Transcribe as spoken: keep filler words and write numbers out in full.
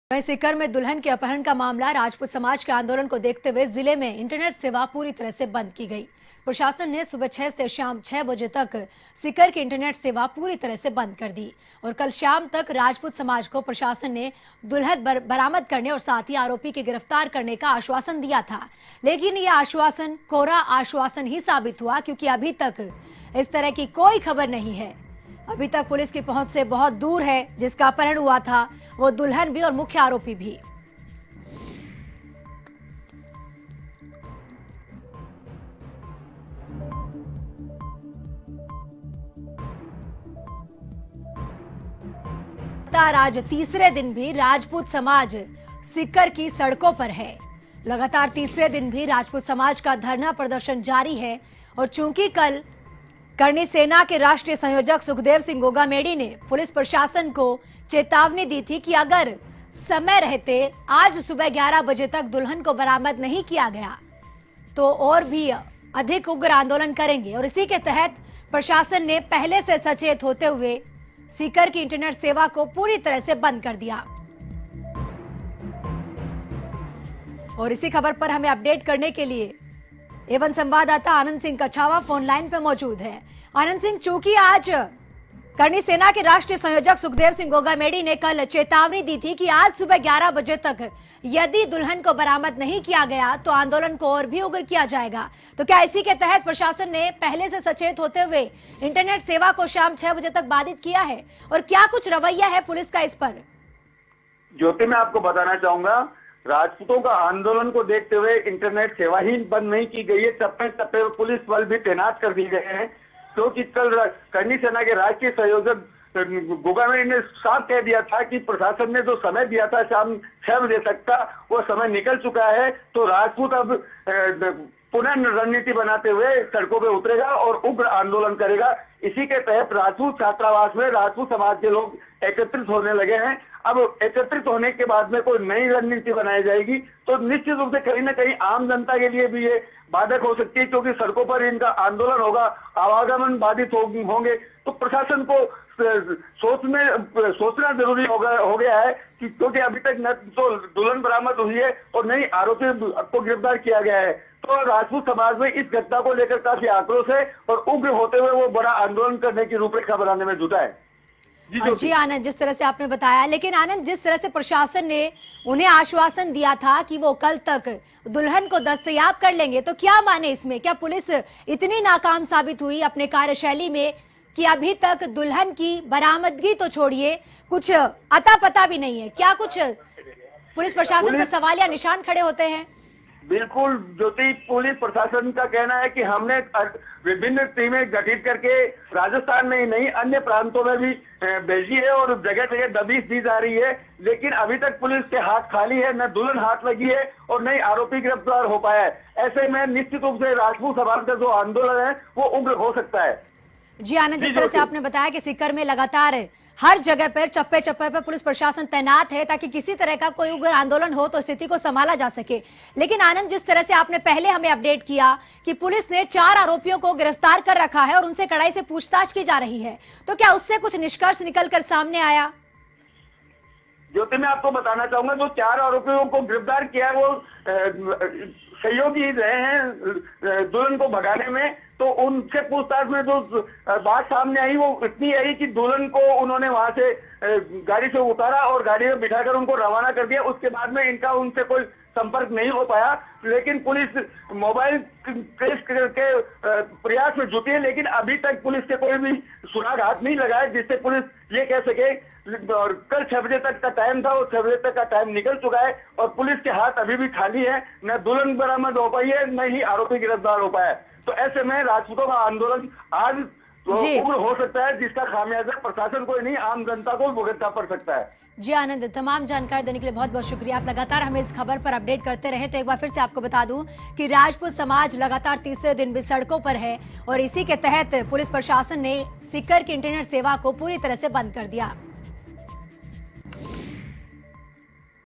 वहीं सीकर में दुल्हन के अपहरण का मामला, राजपूत समाज के आंदोलन को देखते हुए जिले में इंटरनेट सेवा पूरी तरह से बंद की गई। प्रशासन ने सुबह छह से शाम छह बजे तक सीकर की इंटरनेट सेवा पूरी तरह से बंद कर दी और कल शाम तक राजपूत समाज को प्रशासन ने दुल्हन बर, बरामद करने और साथ ही आरोपी के गिरफ्तार करने का आश्वासन दिया था। लेकिन यह आश्वासन कोरा आश्वासन ही साबित हुआ, क्योंकि अभी तक इस तरह की कोई खबर नहीं है। अभी तक पुलिस की पहुंच से बहुत दूर है जिसका अपहरण हुआ था, वो दुल्हन भी और मुख्य आरोपी भी। आज तीसरे दिन भी राजपूत समाज सीकर की सड़कों पर है। लगातार तीसरे दिन भी राजपूत समाज का धरना प्रदर्शन जारी है और चूंकि कल करनी सेना के राष्ट्रीय संयोजक सुखदेव सिंह गोगामेडी ने पुलिस प्रशासन को चेतावनी दी थी कि अगर समय रहते आज सुबह ग्यारह बजे तक दुल्हन को बरामद नहीं किया गया तो और भी अधिक उग्र आंदोलन करेंगे। और इसी के तहत प्रशासन ने पहले से सचेत होते हुए सीकर की इंटरनेट सेवा को पूरी तरह से बंद कर दिया। और इसी खबर पर हमें अपडेट करने के लिए एवं संवाददाता आनंद सिंह कछावा फोन लाइन पे मौजूद है। आनंद सिंह, चूंकि आज करनी सेना के राष्ट्रीय संयोजक सुखदेव सिंह गोगामेडी ने कल चेतावनी दी थी कि आज सुबह ग्यारह बजे तक यदि दुल्हन को बरामद नहीं किया गया तो आंदोलन को और भी उग्र किया जाएगा, तो क्या इसी के तहत प्रशासन ने पहले से सचेत होते हुए इंटरनेट सेवा को शाम छह बजे तक बाधित किया है और क्या कुछ रवैया है पुलिस का इस पर? ज्योति, मैं आपको बताना चाहूंगा, राजपूतों का आंदोलन को देखते हुए इंटरनेट सेवा ही बंद नहीं की गई है। चप्पे चप्पे पर पुलिस बल भी तैनात कर दिए गए हैं, क्योंकि कल करनी सेना के राष्ट्रीय संयोजक गोगामेडी ने साफ कह दिया था कि प्रशासन ने जो समय दिया था शाम छह बजे तक का, वो समय निकल चुका है। तो राजपूत अब पुनः रणनीति बनाते हुए सड़कों पे उतरेगा और उग्र आंदोलन करेगा। इसी के तहत राजपूत छात्रावास में राजपूत समाज के लोग एकत्रित होने लगे हैं। अब एकत्रित होने के बाद में कोई नई रणनीति बनाई जाएगी तो निश्चित रूप से कहीं ना कहीं आम जनता के लिए भी ये बाधक हो सकती है, क्योंकि सड़कों पर इनका आंदोलन होगा, आवागमन बाधित होंगे। तो प्रशासन को सोचने सोचना जरूरी हो गया हो गया है कि क्योंकि अभी तक न तो दुल्हन बरामद हुई है और नई आरोपी को गिरफ्तार किया गया है। तो राजपूत समाज में इस घटना को लेकर काफी आक्रोश है और उग्र होते हुए वो बड़ा आंदोलन करने की रूपरेखा बनाने में जुटा है। जी, जी आनंद, जिस तरह से आपने बताया, लेकिन आनंद, जिस तरह से प्रशासन ने उन्हें आश्वासन दिया था कि वो कल तक दुल्हन को दस्तयाब कर लेंगे, तो क्या माने इसमें? क्या पुलिस इतनी नाकाम साबित हुई अपने कार्यशैली में कि अभी तक दुल्हन की बरामदगी तो छोड़िए, कुछ अता पता भी नहीं है? क्या कुछ पुलिस प्रशासन पर सवाल या निशान खड़े होते हैं? बिल्कुल ज्योति, पुलिस प्रशासन का कहना है कि हमने विभिन्न टीमें गठित करके राजस्थान में ही नहीं अन्य प्रांतों में भी भेजी है और जगह जगह दबिश दी जा रही है, लेकिन अभी तक पुलिस के हाथ खाली है, न दुल्हन हाथ लगी है और न ही आरोपी गिरफ्तार हो पाया है। ऐसे में निश्चित रूप से राजपूत समाज का जो आंदोलन है वो उग्र हो सकता है। जी आनंद, जिस तरह से आपने बताया कि सीकर में लगातार हर जगह पर चप्पे चप्पे पर पुलिस प्रशासन तैनात है ताकि किसी तरह का कोई उग्र आंदोलन हो तो स्थिति को संभाला जा सके। लेकिन आनंद, जिस तरह से आपने पहले हमें अपडेट किया कि पुलिस ने चार आरोपियों को गिरफ्तार कर रखा है और उनसे कड़ाई से पूछताछ की जा रही है, तो क्या उससे कुछ निष्कर्ष निकलकर सामने आया? ज्योति, मैं आपको बताना चाहूंगा, जो चार आरोपियों को गिरफ्तार किया वो सहयोगी रहे हैं दुल्हन को भगाने में। तो उनसे पूछताछ में जो बात सामने आई वो इतनी आई कि दुल्हन को उन्होंने वहां से गाड़ी से उतारा और गाड़ी में बिठाकर उनको रवाना कर दिया। उसके बाद में इनका उनसे कोई संपर्क नहीं हो पाया, लेकिन पुलिस मोबाइल ट्रेस के प्रयास में जुटी है, लेकिन अभी तक पुलिस के कोई भी सुराग हाथ नहीं लगा है जिससे पुलिस ये कह सके। और कल छह बजे तक का टाइम था और छह बजे तक का टाइम निकल चुका है और पुलिस के हाथ अभी भी खाली है, न दुल्हन बरामद हो पाई है न ही आरोपी गिरफ्तार हो पाया है। तो ऐसे में राजपूतों का आंदोलन आज तो उग्र हो सकता है, जिसका खामियाजा प्रशासन को नहीं आम जनता को भुगतना पड़ सकता है। जी आनंद, तमाम जानकारी देने के लिए बहुत बहुत शुक्रिया। आप लगातार हमें इस खबर पर अपडेट करते रहे। तो एक बार फिर से आपको बता दूं कि राजपूत समाज लगातार तीसरे दिन भी सड़कों पर है और इसी के तहत पुलिस प्रशासन ने सीकर की इंटरनेट सेवा को पूरी तरह से बंद कर दिया।